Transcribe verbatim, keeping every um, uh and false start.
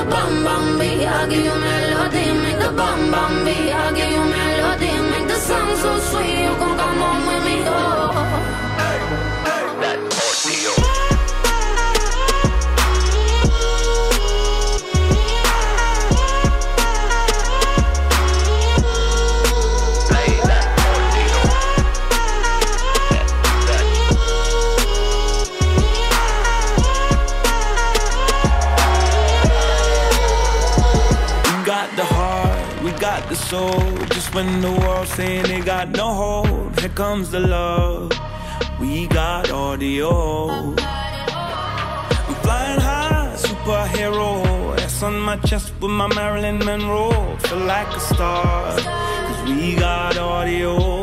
bum bum beat. I'll give you melody, make the bum bum beat. I'll give you melody, make the song so sweet. You gon' come home with me, oh. That audio. Got the soul, just when the world's saying they got no hold, here comes the love, we got audio. I'm flying high, superhero, S on my chest with my Marilyn Monroe, feel like a star, cause we got audio.